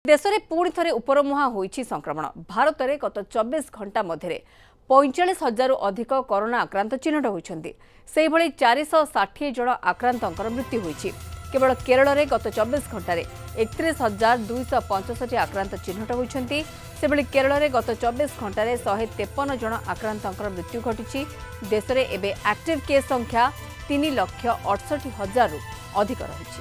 देश में पुणी थे उपरमुहा होइछि संक्रमण। भारत में गत 24 घंटा मध्य 45,000 अधिक कोरोना आक्रांत चिन्हट होइछन्ति। सेहि भली 460 जन आक्रांतंकर मृत्यु होइछि। केवल केरल में गत 24 घंटे 31,265 आक्रांत चिन्हट होइछन्ति। सेभली केरल में गत 24 घंटे 153 जन आक्रांतंकर मृत्यु घटिछि। देश में एबे एक्टिव केस संख्या 3,68,000 रु अधिक रहिछि।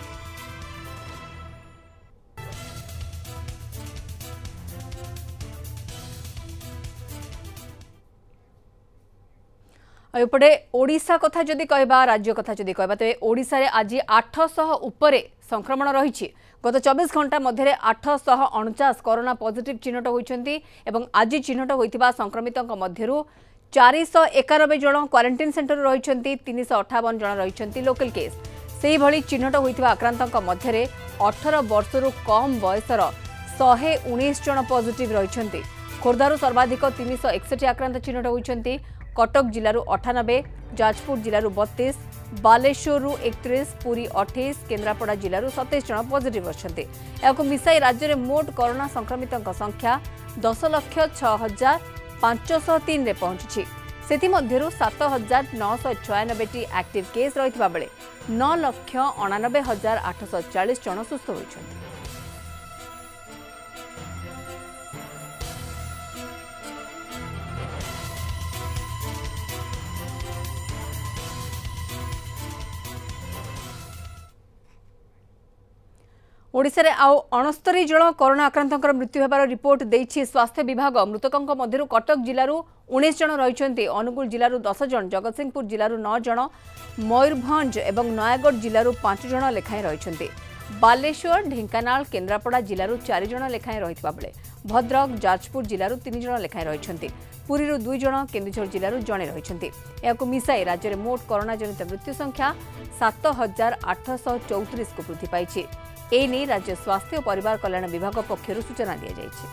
एपटे ओडिशा कथा जदि कहबा राज्य कथा जदि कहबा तेबे ओडिशा रे आज 800 उपरे संक्रमण रही। गत 24 घंटा मध्य 849 कोरोना पॉजिटिव चिन्हट होइछन्ति एवं आज चिन्हट होइतिबा संक्रमितों मध्यरु 491 जन क्वारंटाइन सेंटर रहिछन्ति। 358 जन रहिछन्ति लोकल केस। सेहि भली चिन्हट होइतिबा आक्रांतों मध्य 18 वर्षरु कम बयसर 119 जन पॉजिटिव रहिछन्ति। खोर्धारु सर्वाधिक 361 आक्रांत चिन्हट होइछन्ति। कटक जिलू 98, जाजपुर जिलू 32, बालेश्वर 31, पुरी 28, केन्द्रापड़ा जिलू 27 जन पॉजिटिव अच्छे। या मिसाई राज्य में मोट कोरोना संक्रमितों संख्या 10,06,503 में पहुंची। से 7,996 एक्टिव केस रही बेले 9,89,840 जन सुस्थ होइछन्ति। ओडिशा रे आउ 69 जन कोरोना आक्रांतों मृत्यु होबार रिपोर्ट देइछि स्वास्थ्य विभाग। मृतकों मध्य कटक जिलू 19 जन रहिछन्ति। अनुगुल जिलू 10 जन, जगतसिंहपुर जिलू 9 जन, मयूरभंज एवं नयागढ़ जिलू 5 जन लेखाएं रहिछन्ति। बालेश्वर, ढेंकानाल, केन्द्रापड़ा जिलू 4 जन लेखाएं रहितबा बेले भद्रक, जाजपुर जिलू 3 जन लेखाएं रहिछन्ति। पुरी 2 जन, केन्दुझर जिलू जणे रहिछन्ति। याकु मिसाई राज्य में मोट कोरोना जनित मृत्यु संख्या 7,834 को वृद्धि पाइछि। एने राज्य स्वास्थ्य और परिवार कल्याण विभाग पक्षर सूचना दी जाइछि।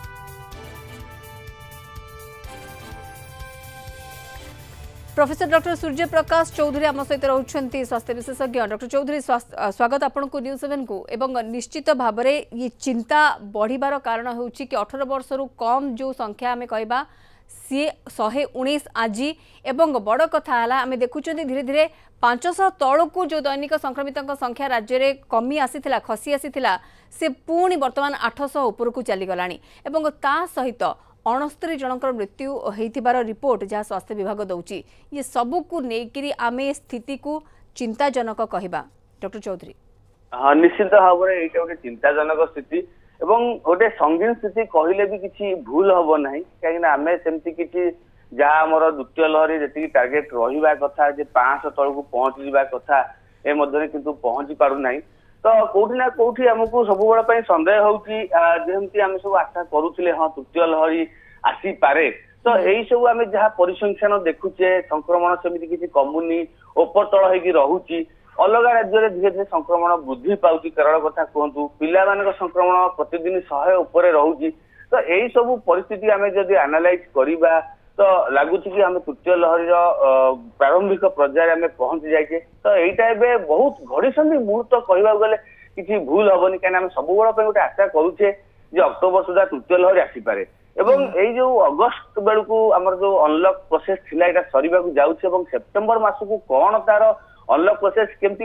प्रोफेसर डॉक्टर सूर्य प्रकाश चौधरी आम सहित रहउछन्ति स्वास्थ्य विशेषज्ञ। डॉक्टर चौधरी स्वागत आपनको न्यूज7 को। एवं निश्चित भाव में ये चिंता बढ़िबार कारण होउछि कि 18 वर्षरु कम जो संख्या आम कहबा सी 119 आज एवं बड़ कथा है आम देखुं धीरे धीरे 500 तौक जो दैनिक संक्रमितों संख्या राज्य में कमी आसीथिला खसी आसीथिला से पुणी वर्तमान 800 उपरकू चलीगला एवं ता सहित 69 जनकर मृत्यु होइथिबार रिपोर्ट जहाँ स्वास्थ्य विभाग दौची। ये सबू को लेकिन आम स्थिति को चिंताजनक कहबा डॉक्टर चौधरी। हाँ निश्चित भाव में यहाँ गोटे चिंताजनक स्थिति एवं गोटे संगीन स्थिति कहले भी किसी भूल हम ना कहीं आम सेमती किसी जहाँ आमर द्वितीय लहरी जी टार्गेट रहा कथा 500 तौक पहुंची जावा कथा ए मध्य किंतु पहुंची पारना तो कौटी ना कौटी आमको सब बड़ा सन्देह होमती आम सब आशा करुले हाँ तृतीय लहरी आसी पारे तो यही सब आम जहाँ परिसंख्यान देखुचे संक्रमण सेमती किसी कमुनी ओपर तल हो रोचे अलग राज्य में धीरे धीरे संक्रमण वृद्धि पाऊँ। केरल कथा कहतु पिला संक्रमण प्रतिदिन 100 उपरे रोचे तो यही सब परिस्थिति आम जदि एनालाइज करवा तो लगुच कि आम तृतीय लहरी प्रारंभिक पर्यायर आम पहुंची जाइए तो यहीटा ए बहुत घड़ी मुहूर्त कहवाक गले किसी भूल हेनी कहीं सब बड़ा गोटे आशा करुचे अक्टोबर सुधा तृतीय लहरी आसीपे एवं यही जो अगस्त बेलू आमर जो अनलक प्रोसेस थिला एटा सरीबाकू जाउछि एवं सेप्टेम्बर मास को कौन तार अनलक प्रोसेस केमती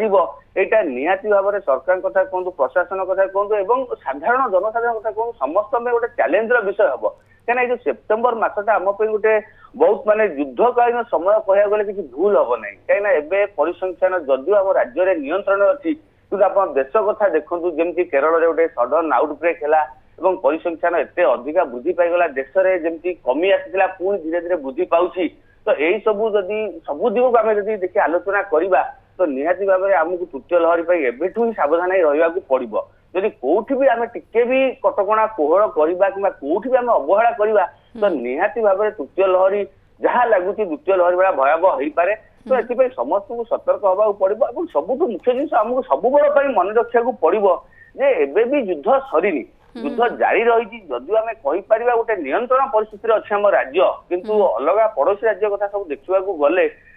करा निहाती भाव में सरकार कथा कहतु प्रशासन कथा कहतु एवं साधारण जनसाधारण कथा कहतु समस्त में गोटे चैलेंजर विषय हम कहीं जो सेप्टेम्बर मसटा आम गोटे बहुत माने युद्धकालीन समय कहया गले किसी भूल हम ना कहीं एबे परिसंख्यान जदिव आम राज्य में नियंत्रण अच्छी कि आप देश कथा देखु जमी केरल में गोटे सडन आउटब्रेक है एवं परिसंख्यान एत अधिका वृद्धि पाईगला देश में जमी कमी आसाला पुणी धीरे धीरे वृद्धि पाऊँच तो यही सबू जदि सबू दिग को आम जब देखिए आलोचना करवा तो निहाती भाव में आमको तृतीय लहरी एवं ही सावधान रहा पड़ो जदि कौटी भी आम टिके भी कटकणा कोहल करवा कि कौटी भी आम अवहेला करवा तो निहाती भाव में तृतीय लहरी जहाँ लगुच द्वितीय लहरी भाया भयावह हो पारे तो ये समस्त को सतर्क होगा पड़ो और सबुठ मुख्य जिन आमको सब बड़ मन रखा पड़ो जे एबे भी युद्ध सरीनी युद्ध जारी रही जदि आम कहीपर गोटे नियंत्रण परिस्थिति अच्छे आम राज्य किंतु अलग पड़ोशी राज्य कथा सब देखा गले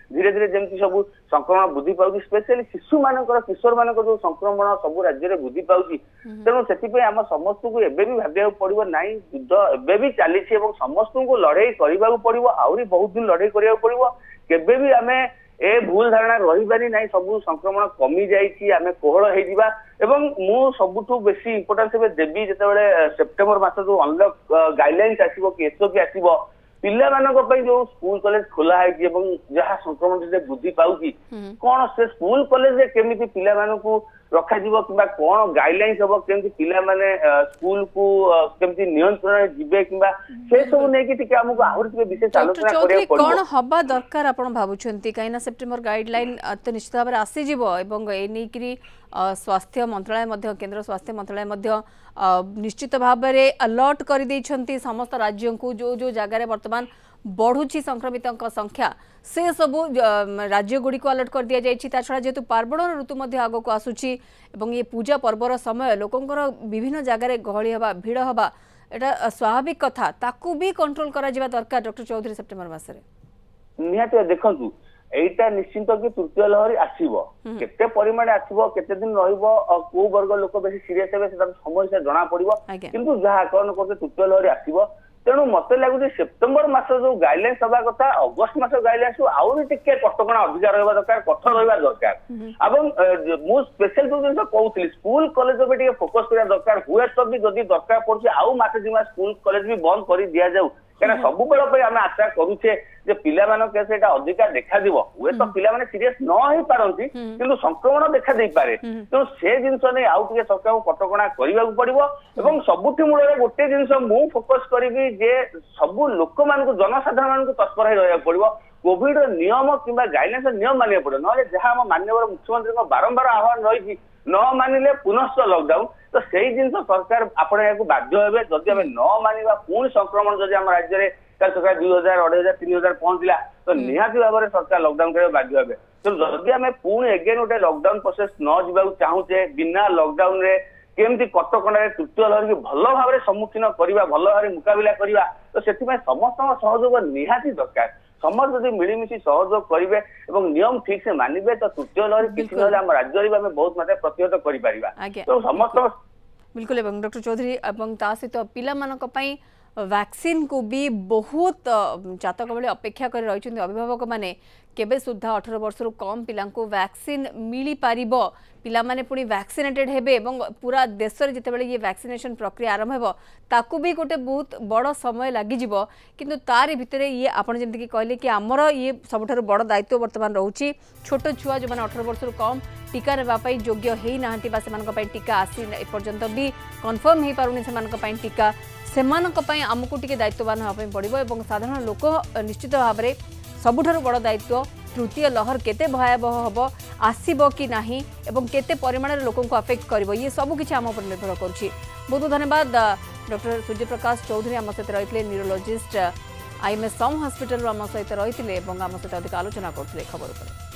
धीरे धीरे जमी सब संक्रमण वृद्धि पाऊँ स्पेशली शिशु मान किशोर मान जो संक्रमण सब राज्य में वृद्धि पाऊँ तेणु से आम समस्त को एवं भी भाविया पड़ो ना युद्ध एवं भी चली समस्त को लड़ाई करने पड़ो आहरी बहुत दिन लड़ाई करने पड़ो केबे भी आम ए भूल धारणा रही ना सब संक्रमण कमी जाए कोहल हो मु सबुठ बेसी इंपोर्टान्स देवी जिते सेप्टेम्बर मास जो अनलॉक गाइडलाइंस आसो कि एसओपी आसो पिला जो स्कूल कॉलेज खोला है जहाँ संक्रमण वृद्धि पाऊँ कौन से स्कूल कॉलेज केमी पिला रखा कि कौन गाइडलाइंस हम केमती पिला माने स्कूल को केमती नियंत्रण जीवे किबा से सब नै कि टिके हमको आहुर विशेष आलोचना करिया पड़ो कोन हबा दरकार आपण भाबुछंती काइना सेप्टेम्बर गाइडलाइन तो निश्चित भाव आसी जीवो एवं ए नै कि स्वास्थ्य मंत्रालय मध्य केंद्र स्वास्थ्य मंत्रालय मध्य निश्चित भाव में अलर्ट कर देइछंती समस्त राज्यों को जो जो जगार वर्तमान बढ़ुची संक्रमितों संख्या से सबू राज्य गुड़ी को अलर्ट कर दि जाए छड़ा जेहेतु पार्वण ऋतु आग को आसूची ये पूजा पर्वर समय लोकंर विभिन्न जगार गहली हवा भिड़ हवा एटा स्वाभाविक कथा ताकू भी कंट्रोल करा जिबा दरकार डॉक्टर चौधरी सेप्टेम्बर मासरे निहाती देखंतु एटा निश्चित कि तृतीय लहरी आसीबो केते परिमाण आसीबो केते दिन रहिबो को वर्ग लोक बेसी सीरियस हेबे से समय से जना पड़िबो किंतु जहा आकलन करते तृतीय लहरी आसीबो तेणु मत लगुच सेप्टेम्बर मास जो गाइडलाइंस हवा कथा अगस्ट मास गाइडलाइंस आउरी टिके कटकणा अधिक रहा दरकार कठोर रहा दरकार मु स्पेशल जो जिन कहूली स्कूल कॉलेज भी टिके फोकस करा दरकार हुए तो भी जदि दरकार पड़े आउ मासे दिमा स्कूल कॉलेज भी बंद कर दि जाऊ क्या सब बेल आम आशा करुचे पिला अधिका देखा हुए तो पिला सीरीयस न हो पारती किंतु संक्रमण देखा दे पारे तेणु से जिनस नहीं आउ टे सरकार कटकणा करने पड़ो सबुठ मूल गोटे जिनस मु फोकस करी जे सब लोक मान जनसाधारण को तत्पर रहा पड़ो कोविड नियम कि गाइडलाइंस नियम मानिया पड़ो ना जहाँ आम माननीय मुख्यमंत्री बारंबार आह्वान रही न मानिले पुनश्च लॉकडाउन तो सही जिन सरकार आपड़ा बाध्य हे जदि आम न मानिबा पुणी संक्रमण जदि आम राज्य में 2000 2500 3000 पहुंचला तो निहाती भाव में सरकार लॉकडाउन करने बाध्य हे तो जदि आम पुणी एगेन गोटे लॉकडाउन प्रोसेस न जावाक चाहूचे बिना लॉकडाउन रे केमती कटकणा तृतीय लहर की भल भाव में सम्मुखीन करवा भल भाव मुकाबिला करवा तो से समस्त सहयोग निहाती दरकार समस्त जब मिलमिशी सहयोग करेंगे नियम ठीक से मानवे तो तृतीय लहर किसी ना राज्य में बहुत मात्रा प्रतिहत कर तो समस्त बिल्कुल डॉक्टर चौधरी सहित पिला वैक्सीन को भी बहुत चातक बेले अपेक्षा कर रही अभिभावक माने केबे सुधा 18 वर्ष कम पिला वैक्सीन मिली पारिबो पिला माने पुणी वैक्सीनेटेड हेबे एवं पूरा देश में जिते ये वैक्सीनेशन प्रक्रिया आरंभ हो ताकू भी गोटे बहुत बड़ समय लगी किंतु तारी भितर ये आपन जमती कहले कि आमर ये सबुठारु बड़ दायित्व वर्तमान रोची छोट छुआ जो 18 वर्ष कम टीका नेबापी योग्य होई नाहंती बा सेमानक पई टीका आसी एपर्यंत भी कन्फर्म हो पारुनी सेमानक पई टीका सेमानक पई आमको टिके दायित्ववान होगा पड़ो और साधारण लोक निश्चित भाव में सबुठारु बड़ दायित्व तृतीय लहर केते भयावह हम आसब कि नहीं एवं केते परिमाण लोक अफेक्ट कर ये सबकि आम पर निर्भर करुच्ची बहुत बहुत धन्यवाद डॉक्टर सूर्यप्रकाश चौधरी आम सहित रही न्यूरोलोजिस्ट आईएमएस सम हॉस्पिटल आम सहित रही आम सहित अधिक आलोचना करते खबर पर।